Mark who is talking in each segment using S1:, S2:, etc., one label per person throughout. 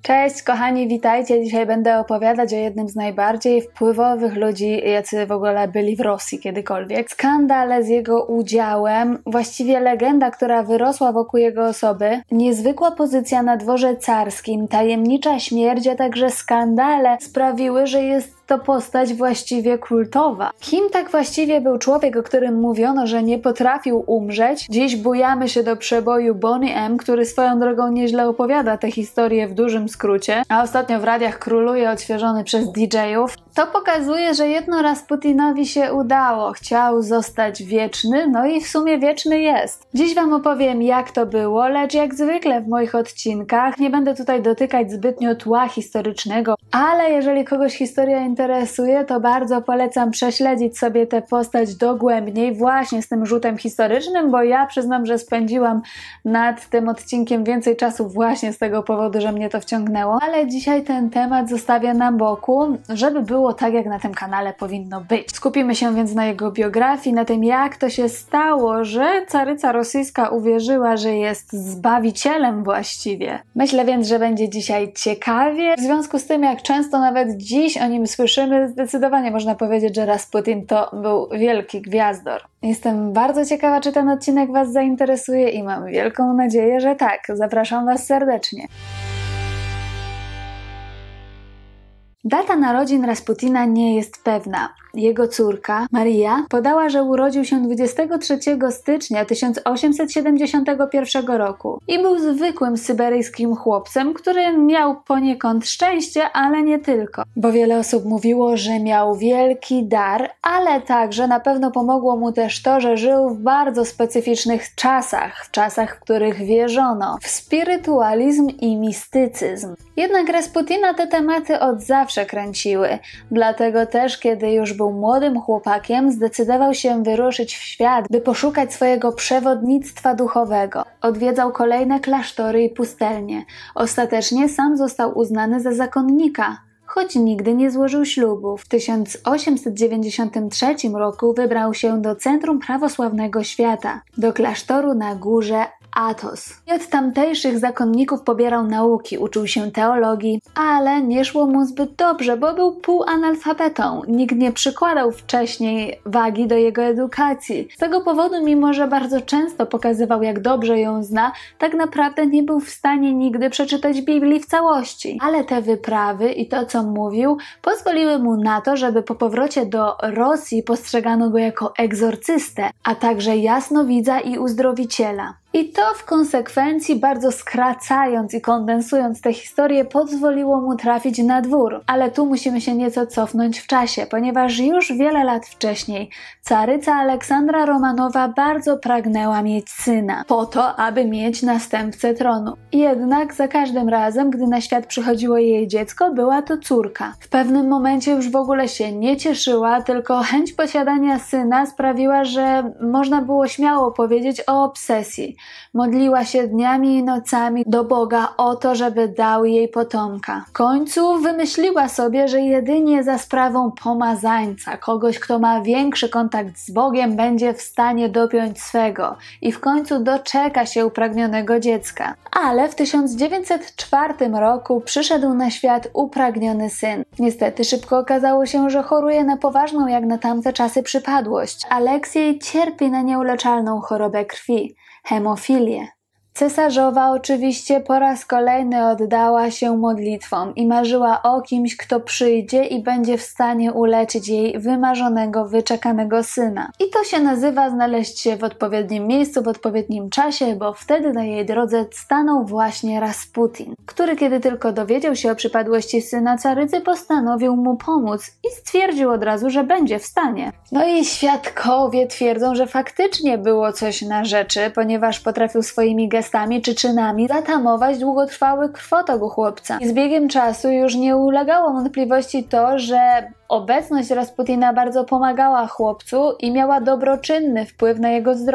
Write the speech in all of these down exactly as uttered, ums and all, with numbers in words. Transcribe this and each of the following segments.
S1: Cześć kochani, witajcie. Dzisiaj będę opowiadać o jednym z najbardziej wpływowych ludzi, jacy w ogóle byli w Rosji kiedykolwiek. Skandale z jego udziałem, właściwie legenda, która wyrosła wokół jego osoby, niezwykła pozycja na dworze carskim, tajemnicza śmierć, a także skandale sprawiły, że jest to postać właściwie kultowa. Kim tak właściwie był człowiek, o którym mówiono, że nie potrafił umrzeć? Dziś bujamy się do przeboju Boney M., który swoją drogą nieźle opowiada tę historię w dużym skrócie, a ostatnio w radiach króluje odświeżony przez D J-ów. To pokazuje, że jedno raz Putinowi się udało. Chciał zostać wieczny, no i w sumie wieczny jest. Dziś wam opowiem, jak to było, lecz jak zwykle w moich odcinkach nie będę tutaj dotykać zbytnio tła historycznego, ale jeżeli kogoś historia interesuje, to bardzo polecam prześledzić sobie tę postać dogłębniej właśnie z tym rzutem historycznym, bo ja przyznam, że spędziłam nad tym odcinkiem więcej czasu właśnie z tego powodu, że mnie to wciągnęło, ale dzisiaj ten temat zostawię na boku, żeby było tak, jak na tym kanale powinno być. Skupimy się więc na jego biografii, na tym, jak to się stało, że caryca rosyjska uwierzyła, że jest zbawicielem właściwie. Myślę więc, że będzie dzisiaj ciekawie. W związku z tym, jak często nawet dziś o nim słyszymy, zdecydowanie można powiedzieć, że Rasputin to był wielki gwiazdor. Jestem bardzo ciekawa, czy ten odcinek was zainteresuje i mam wielką nadzieję, że tak. Zapraszam was serdecznie. Data narodzin Rasputina nie jest pewna. Jego córka, Maria, podała, że urodził się dwudziestego trzeciego stycznia tysiąc osiemset siedemdziesiątego pierwszego roku i był zwykłym syberyjskim chłopcem, który miał poniekąd szczęście, ale nie tylko. Bo wiele osób mówiło, że miał wielki dar, ale także na pewno pomogło mu też to, że żył w bardzo specyficznych czasach, w czasach, w których wierzono w spirytualizm i mistycyzm. Jednak Rasputina te tematy od zawsze kręciły, dlatego też, kiedy już był młodym chłopakiem, zdecydował się wyruszyć w świat, by poszukać swojego przewodnictwa duchowego. Odwiedzał kolejne klasztory i pustelnie. Ostatecznie sam został uznany za zakonnika, choć nigdy nie złożył ślubu. W tysiąc osiemset dziewięćdziesiątym trzecim roku wybrał się do centrum prawosławnego świata, do klasztoru na górze Athos. I od tamtejszych zakonników pobierał nauki, uczył się teologii, ale nie szło mu zbyt dobrze, bo był półanalfabetą. Nikt nie przykładał wcześniej wagi do jego edukacji. Z tego powodu, mimo że bardzo często pokazywał, jak dobrze ją zna, tak naprawdę nie był w stanie nigdy przeczytać Biblii w całości. Ale te wyprawy i to, co mówił, pozwoliły mu na to, żeby po powrocie do Rosji postrzegano go jako egzorcystę, a także jasnowidza i uzdrowiciela. I to w konsekwencji, bardzo skracając i kondensując tę historię, pozwoliło mu trafić na dwór. Ale tu musimy się nieco cofnąć w czasie, ponieważ już wiele lat wcześniej caryca Aleksandra Romanowa bardzo pragnęła mieć syna, po to, aby mieć następcę tronu. Jednak za każdym razem, gdy na świat przychodziło jej dziecko, była to córka. W pewnym momencie już w ogóle się nie cieszyła, tylko chęć posiadania syna sprawiła, że można było śmiało powiedzieć o obsesji. Modliła się dniami i nocami do Boga o to, żeby dał jej potomka. W końcu wymyśliła sobie, że jedynie za sprawą pomazańca, kogoś, kto ma większy kontakt z Bogiem, będzie w stanie dopiąć swego i w końcu doczeka się upragnionego dziecka. Ale w tysiąc dziewięćset czwartym roku przyszedł na świat upragniony syn. Niestety szybko okazało się, że choruje na poważną jak na tamte czasy przypadłość. Aleksiej cierpi na nieuleczalną chorobę krwi, hemofilię. Cesarzowa oczywiście po raz kolejny oddała się modlitwom i marzyła o kimś, kto przyjdzie i będzie w stanie uleczyć jej wymarzonego, wyczekanego syna. I to się nazywa znaleźć się w odpowiednim miejscu, w odpowiednim czasie, bo wtedy na jej drodze stanął właśnie Rasputin, który kiedy tylko dowiedział się o przypadłości syna carycy, postanowił mu pomóc i stwierdził od razu, że będzie w stanie. No i świadkowie twierdzą, że faktycznie było coś na rzeczy, ponieważ potrafił swoimi gestami gestami czy czynami zatamować długotrwały krwotok u chłopca. I z biegiem czasu już nie ulegało wątpliwości to, że obecność Rasputina bardzo pomagała chłopcu i miała dobroczynny wpływ na jego zdrowie.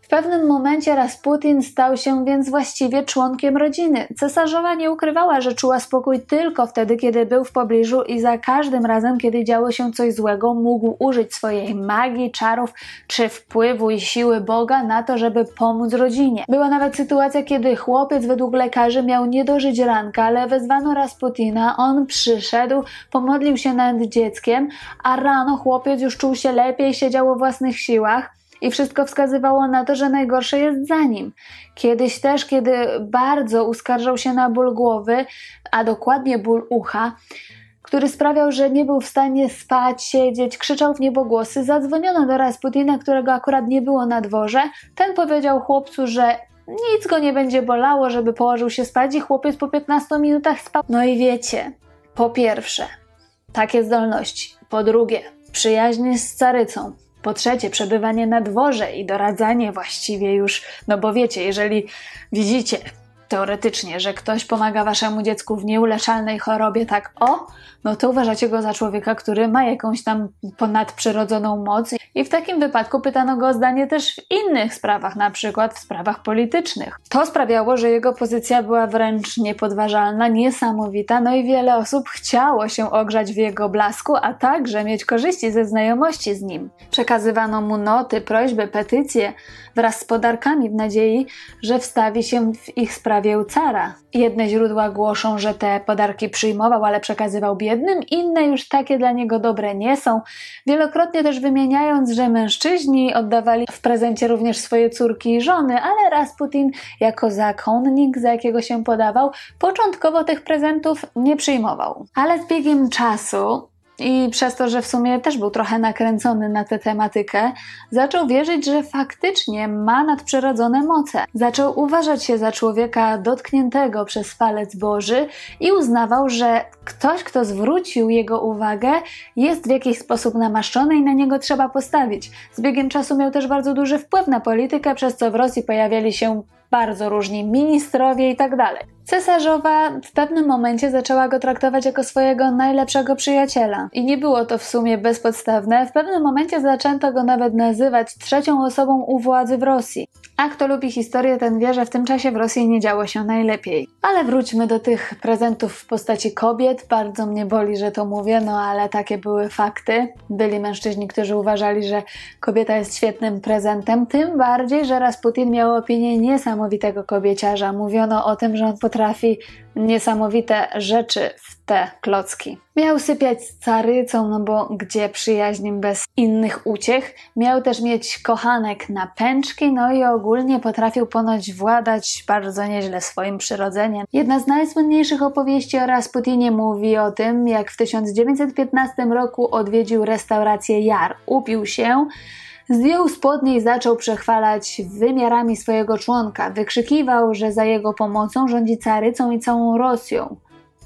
S1: W pewnym momencie Rasputin stał się więc właściwie członkiem rodziny. Cesarzowa nie ukrywała, że czuła spokój tylko wtedy, kiedy był w pobliżu i za każdym razem, kiedy działo się coś złego, mógł użyć swojej magii, czarów czy wpływu i siły Boga na to, żeby pomóc rodzinie. Była nawet sytuacja, kiedy chłopiec według lekarzy miał nie dożyć ranka, ale wezwano Rasputina, on przyszedł, pomodlił się nad dzieckiem, a rano chłopiec już czuł się lepiej, siedział o własnych siłach. I wszystko wskazywało na to, że najgorsze jest za nim. Kiedyś też, kiedy bardzo uskarżał się na ból głowy, a dokładnie ból ucha, który sprawiał, że nie był w stanie spać, siedzieć, krzyczał w niebogłosy, zadzwoniono do Rasputina, którego akurat nie było na dworze. Ten powiedział chłopcu, że nic go nie będzie bolało, żeby położył się spać i chłopiec po piętnastu minutach spał. No i wiecie, po pierwsze, takie zdolności. Po drugie, przyjaźń z carycą. Po trzecie, przebywanie na dworze i doradzanie właściwie już, no bo wiecie, jeżeli widzicie teoretycznie, że ktoś pomaga waszemu dziecku w nieuleczalnej chorobie, tak o, no to uważacie go za człowieka, który ma jakąś tam ponadprzyrodzoną moc i w takim wypadku pytano go o zdanie też w innych sprawach, na przykład w sprawach politycznych. To sprawiało, że jego pozycja była wręcz niepodważalna, niesamowita, no i wiele osób chciało się ogrzać w jego blasku, a także mieć korzyści ze znajomości z nim. Przekazywano mu noty, prośby, petycje wraz z podarkami w nadziei, że wstawi się w ich sprawie u cara. Jedne źródła głoszą, że te podarki przyjmował, ale przekazywał biednym, inne już takie dla niego dobre nie są, wielokrotnie też wymieniając, że mężczyźni oddawali w prezencie również swoje córki i żony, ale Rasputin jako zakonnik, za jakiego się podawał, początkowo tych prezentów nie przyjmował. Ale z biegiem czasu i przez to, że w sumie też był trochę nakręcony na tę tematykę, zaczął wierzyć, że faktycznie ma nadprzyrodzone moce. Zaczął uważać się za człowieka dotkniętego przez palec Boży i uznawał, że ktoś, kto zwrócił jego uwagę, jest w jakiś sposób namaszczony i na niego trzeba postawić. Z biegiem czasu miał też bardzo duży wpływ na politykę, przez co w Rosji pojawiali się bardzo różni ministrowie i tak dalej. Cesarzowa w pewnym momencie zaczęła go traktować jako swojego najlepszego przyjaciela. I nie było to w sumie bezpodstawne. W pewnym momencie zaczęto go nawet nazywać trzecią osobą u władzy w Rosji. A kto lubi historię, ten wie, że w tym czasie w Rosji nie działo się najlepiej. Ale wróćmy do tych prezentów w postaci kobiet. Bardzo mnie boli, że to mówię, no ale takie były fakty. Byli mężczyźni, którzy uważali, że kobieta jest świetnym prezentem. Tym bardziej, że Rasputin miał opinię niesamowitego kobieciarza. Mówiono o tym, że on potrafi niesamowite rzeczy w te klocki. Miał sypiać z carycą, no bo gdzie przyjaźń bez innych uciech. Miał też mieć kochanek na pęczki, no i ogólnie potrafił ponoć władać bardzo nieźle swoim przyrodzeniem. Jedna z najsłynniejszych opowieści o Rasputinie mówi o tym, jak w tysiąc dziewięćset piętnastym roku odwiedził restaurację Jar. Upił się, zdjął spodnie i zaczął przechwalać wymiarami swojego członka. Wykrzykiwał, że za jego pomocą rządzi carycą i całą Rosją,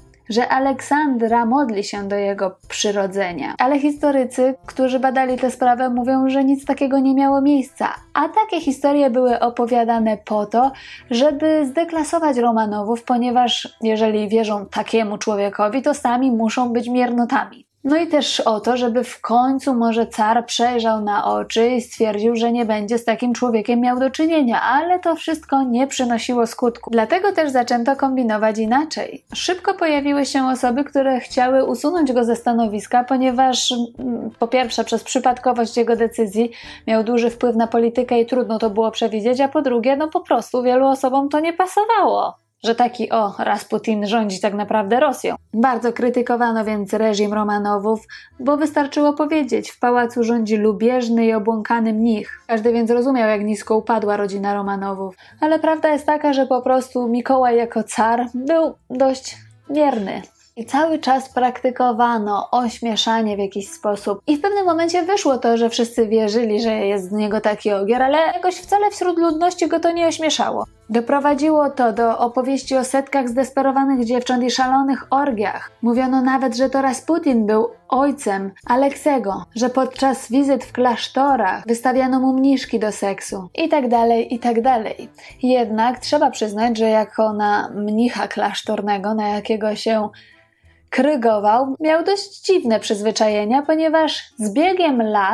S1: że Aleksandra modli się do jego przyrodzenia. Ale historycy, którzy badali tę sprawę, mówią, że nic takiego nie miało miejsca. A takie historie były opowiadane po to, żeby zdeklasować Romanowów, ponieważ jeżeli wierzą takiemu człowiekowi, to sami muszą być miernotami. No i też o to, żeby w końcu może car przejrzał na oczy i stwierdził, że nie będzie z takim człowiekiem miał do czynienia, ale to wszystko nie przynosiło skutku. Dlatego też zaczęto kombinować inaczej. Szybko pojawiły się osoby, które chciały usunąć go ze stanowiska, ponieważ po pierwsze przez przypadkowość jego decyzji miał duży wpływ na politykę i trudno to było przewidzieć, a po drugie no po prostu wielu osobom to nie pasowało, że taki o, Rasputin rządzi tak naprawdę Rosją. Bardzo krytykowano więc reżim Romanowów, bo wystarczyło powiedzieć, w pałacu rządzi lubieżny i obłąkany mnich. Każdy więc rozumiał, jak nisko upadła rodzina Romanowów. Ale prawda jest taka, że po prostu Mikołaj jako car był dość mierny. I cały czas praktykowano ośmieszanie w jakiś sposób. I w pewnym momencie wyszło to, że wszyscy wierzyli, że jest z niego taki ogier, ale jakoś wcale wśród ludności go to nie ośmieszało. Doprowadziło to do opowieści o setkach zdesperowanych dziewcząt i szalonych orgiach. Mówiono nawet, że to Rasputin był ojcem Aleksego, że podczas wizyt w klasztorach wystawiano mu mniszki do seksu i tak dalej, i tak dalej. Jednak trzeba przyznać, że jako na mnicha klasztornego, na jakiego się krygował, miał dość dziwne przyzwyczajenia, ponieważ z biegiem lat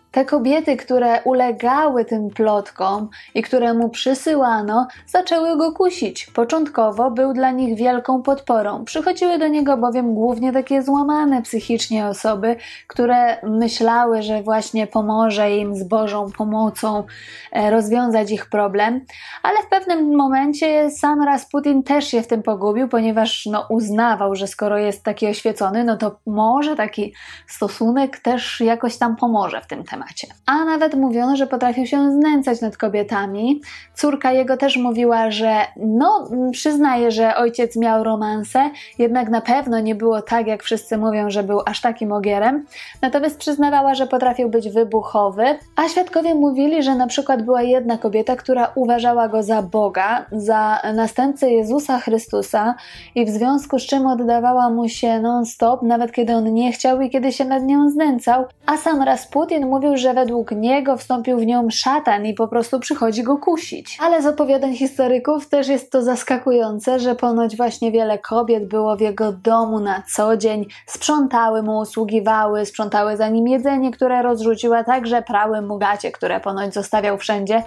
S1: Te kobiety, które ulegały tym plotkom i które mu przysyłano, zaczęły go kusić. Początkowo był dla nich wielką podporą. Przychodziły do niego bowiem głównie takie złamane psychicznie osoby, które myślały, że właśnie pomoże im z Bożą pomocą rozwiązać ich problem, ale w pewnym momencie sam Rasputin też się w tym pogubił, ponieważ no, uznawał, że skoro jest taki oświecony, no to może taki stosunek też jakoś tam pomoże w tym temacie. A nawet mówiono, że potrafił się znęcać nad kobietami. Córka jego też mówiła, że no przyznaje, że ojciec miał romanse, jednak na pewno nie było tak, jak wszyscy mówią, że był aż takim ogierem. Natomiast przyznawała, że potrafił być wybuchowy, a świadkowie mówili, że na przykład była jedna kobieta, która uważała go za Boga, za następcę Jezusa Chrystusa i w związku z czym oddawała mu się non-stop, nawet kiedy on nie chciał i kiedy się nad nią znęcał, a sam Rasputin mówił, że według niego wstąpił w nią szatan i po prostu przychodzi go kusić. Ale z opowiadań historyków też jest to zaskakujące, że ponoć właśnie wiele kobiet było w jego domu na co dzień, sprzątały mu, usługiwały, sprzątały za nim jedzenie, które rozrzuciła, także prały mu gacie, które ponoć zostawiał wszędzie.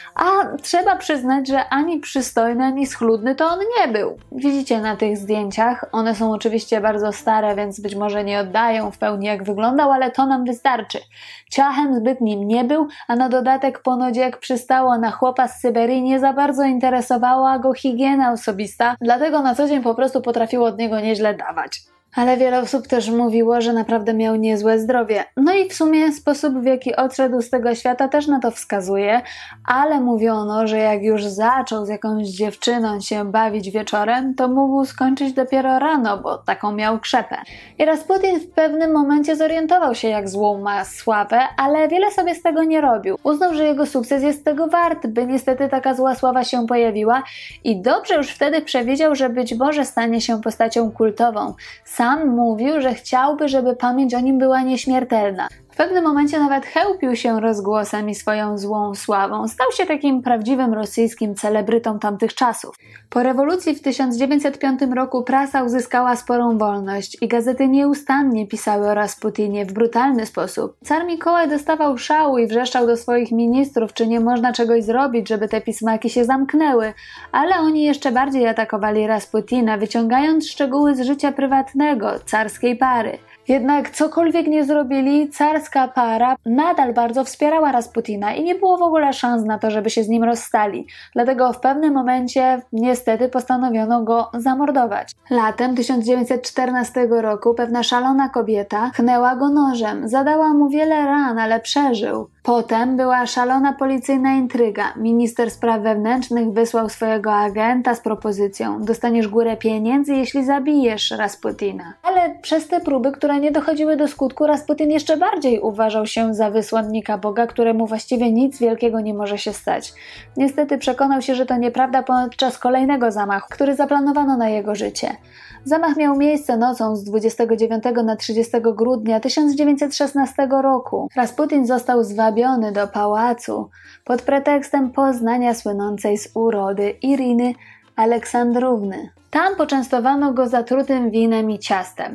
S1: A trzeba przyznać, że ani przystojny, ani schludny to on nie był. Widzicie na tych zdjęciach, one są oczywiście bardzo stare, więc być może nie oddają w pełni jak wyglądał, ale to nam wystarczy. Ciachem zbyt nim nie był, a na dodatek ponoć jak przystało na chłopa z Syberii nie za bardzo interesowała go higiena osobista, dlatego na co dzień po prostu potrafiło od niego nieźle dawać. Ale wiele osób też mówiło, że naprawdę miał niezłe zdrowie. No i w sumie sposób, w jaki odszedł z tego świata, też na to wskazuje, ale mówiono, że jak już zaczął z jakąś dziewczyną się bawić wieczorem, to mógł skończyć dopiero rano, bo taką miał krzepę. I Rasputin w pewnym momencie zorientował się, jak złą ma sławę, ale wiele sobie z tego nie robił. Uznał, że jego sukces jest tego wart, by niestety taka zła sława się pojawiła i dobrze już wtedy przewidział, że być może stanie się postacią kultową. Sam mówił, że chciałby, żeby pamięć o nim była nieśmiertelna. W pewnym momencie nawet chełpił się rozgłosem i swoją złą sławą. Stał się takim prawdziwym rosyjskim celebrytą tamtych czasów. Po rewolucji w tysiąc dziewięćset piątym roku prasa uzyskała sporą wolność i gazety nieustannie pisały o Rasputinie w brutalny sposób. Car Mikołaj dostawał szału i wrzeszczał do swoich ministrów, czy nie można czegoś zrobić, żeby te pismaki się zamknęły, ale oni jeszcze bardziej atakowali Rasputina, wyciągając szczegóły z życia prywatnego carskiej pary. Jednak cokolwiek nie zrobili, carska para nadal bardzo wspierała Rasputina i nie było w ogóle szans na to, żeby się z nim rozstali. Dlatego w pewnym momencie niestety postanowiono go zamordować. Latem tysiąc dziewięćset czternastego roku pewna szalona kobieta pchnęła go nożem, zadała mu wiele ran, ale przeżył. Potem była szalona policyjna intryga. Minister spraw wewnętrznych wysłał swojego agenta z propozycją: dostaniesz górę pieniędzy, jeśli zabijesz Rasputina. Ale przez te próby, które nie dochodziły do skutku, Rasputin jeszcze bardziej uważał się za wysłannika Boga, któremu właściwie nic wielkiego nie może się stać. Niestety przekonał się, że to nieprawda podczas kolejnego zamachu, który zaplanowano na jego życie. Zamach miał miejsce nocą z dwudziestego dziewiątego na trzydziestego grudnia tysiąc dziewięćset szesnastego roku. Rasputin został zwabiony do pałacu pod pretekstem poznania słynącej z urody Iriny Aleksandrówny. Tam poczęstowano go zatrutym winem i ciastem.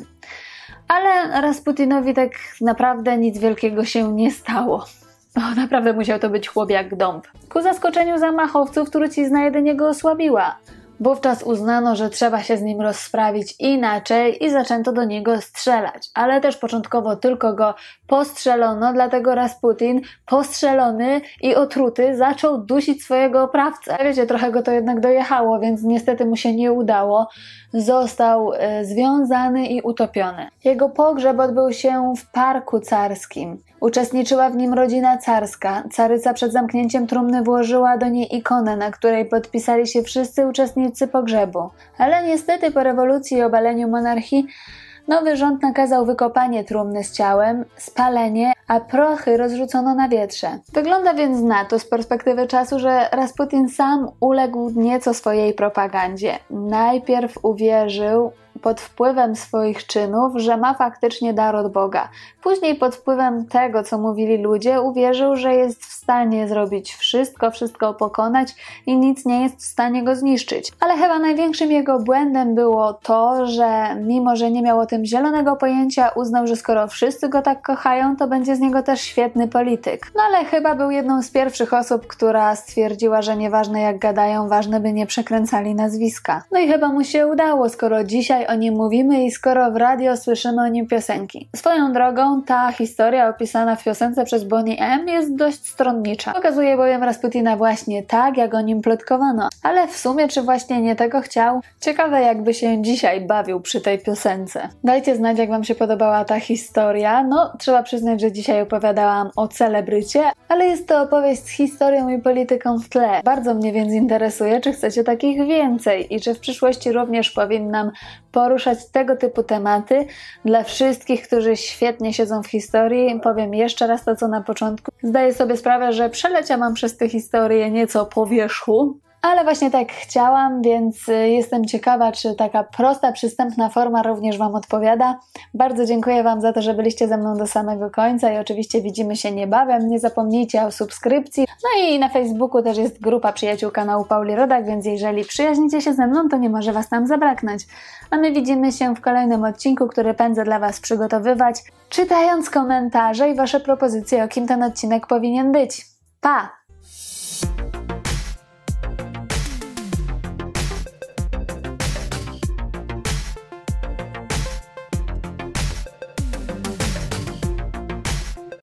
S1: Ale Rasputinowi tak naprawdę nic wielkiego się nie stało. O, naprawdę musiał to być chłop jak dąb. Ku zaskoczeniu zamachowców trucizna jedynie go osłabiła. Wówczas uznano, że trzeba się z nim rozprawić inaczej i zaczęto do niego strzelać. Ale też początkowo tylko go postrzelono, dlatego Rasputin, postrzelony i otruty, zaczął dusić swojego oprawcę. Wiecie, trochę go to jednak dojechało, więc niestety mu się nie udało. Został e, związany i utopiony. Jego pogrzeb odbył się w parku carskim. Uczestniczyła w nim rodzina carska. Caryca przed zamknięciem trumny włożyła do niej ikonę, na której podpisali się wszyscy uczestnicy pogrzebu. Ale niestety po rewolucji i obaleniu monarchii nowy rząd nakazał wykopanie trumny z ciałem, spalenie, a prochy rozrzucono na wietrze. Wygląda więc na to z perspektywy czasu, że Rasputin sam uległ nieco swojej propagandzie. Najpierw uwierzył pod wpływem swoich czynów, że ma faktycznie dar od Boga. Później pod wpływem tego, co mówili ludzie, uwierzył, że jest w stanie zrobić wszystko, wszystko pokonać i nic nie jest w stanie go zniszczyć. Ale chyba największym jego błędem było to, że mimo, że nie miał o tym zielonego pojęcia, uznał, że skoro wszyscy go tak kochają, to będzie z niego też świetny polityk. No ale chyba był jedną z pierwszych osób, która stwierdziła, że nieważne jak gadają, ważne by nie przekręcali nazwiska. No i chyba mu się udało, skoro dzisiaj o nim mówimy i skoro w radio słyszymy o nim piosenki. Swoją drogą ta historia opisana w piosence przez Boney M jest dość stronnicza. Pokazuje bowiem Rasputina właśnie tak, jak o nim plotkowano. Ale w sumie czy właśnie nie tego chciał? Ciekawe jakby się dzisiaj bawił przy tej piosence. Dajcie znać, jak wam się podobała ta historia. No, trzeba przyznać, że dzisiaj opowiadałam o celebrycie, ale jest to opowieść z historią i polityką w tle. Bardzo mnie więc interesuje, czy chcecie takich więcej i czy w przyszłości również powinnam poruszać tego typu tematy. Dla wszystkich, którzy świetnie siedzą w historii, powiem jeszcze raz to, co na początku. Zdaję sobie sprawę, że przeleciałam przez tę historię nieco po wierzchu, ale właśnie tak chciałam, więc jestem ciekawa, czy taka prosta, przystępna forma również wam odpowiada. Bardzo dziękuję wam za to, że byliście ze mną do samego końca i oczywiście widzimy się niebawem. Nie zapomnijcie o subskrypcji. No i na Facebooku też jest grupa przyjaciół kanału Pauli Rodak, więc jeżeli przyjaźnicie się ze mną, to nie może was tam zabraknąć. A my widzimy się w kolejnym odcinku, który pędzę dla was przygotowywać, czytając komentarze i wasze propozycje, o kim ten odcinek powinien być. Pa!